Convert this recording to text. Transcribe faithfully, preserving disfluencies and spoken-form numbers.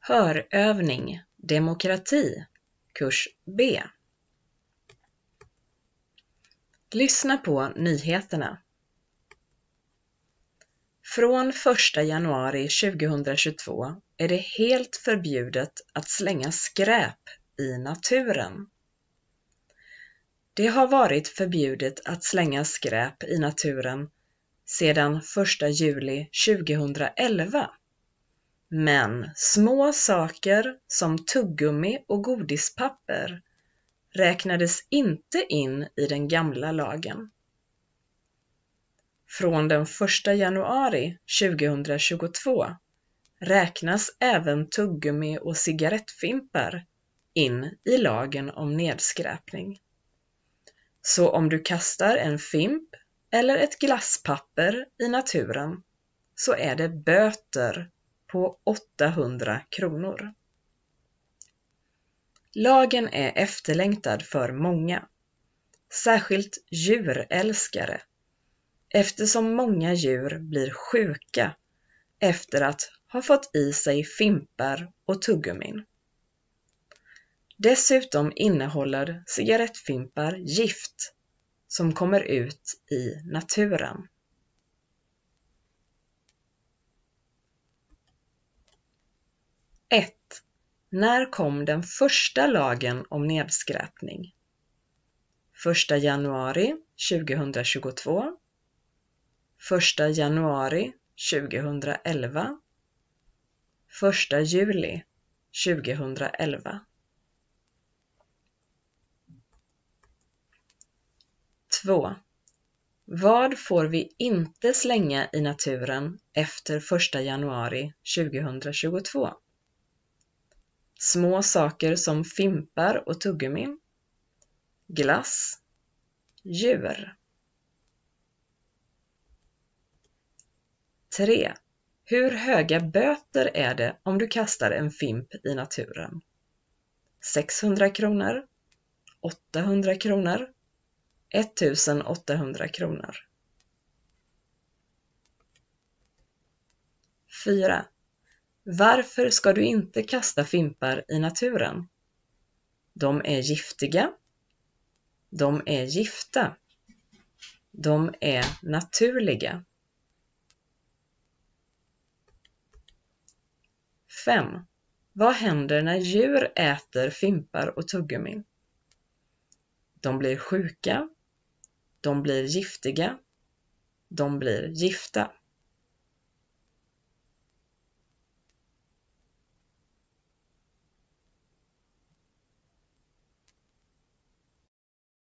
Hörövning Demokrati, kurs B. Lyssna på nyheterna. Från första januari tjugohundratjugotvå är det helt förbjudet att slänga skräp i naturen. Det har varit förbjudet att slänga skräp i naturen sedan första juli tjugohundraelva. Men små saker som tuggummi och godispapper räknades inte in i den gamla lagen. Från den första januari tjugohundratjugotvå räknas även tuggummi och cigarettfimpar in i lagen om nedskräpning. Så om du kastar en fimp eller ett glasspapper i naturen så är det böter på åttahundra kronor. Lagen är efterlängtad för många, särskilt djurälskare, eftersom många djur blir sjuka efter att ha fått i sig fimpar och tuggummin. Dessutom innehåller cigarettfimpar gift som kommer ut i naturen. ett. När kom den första lagen om nedskräpning? första januari tjugohundratjugotvå, första januari tjugohundraelva, första juli tjugohundraelva. två. Vad får vi inte slänga i naturen efter första januari tjugohundratjugotvå? Små saker som fimpar och tuggummi, glass, djur. tre. Hur höga böter är det om du kastar en fimp i naturen? sexhundra kronor, åttahundra kronor, ettusen åttahundra kronor. fyra. Varför ska du inte kasta fimpar i naturen? De är giftiga. De är gifta. De är naturliga. fem. Vad händer när djur äter fimpar och tuggummi? De blir sjuka. De blir giftiga. De blir gifta.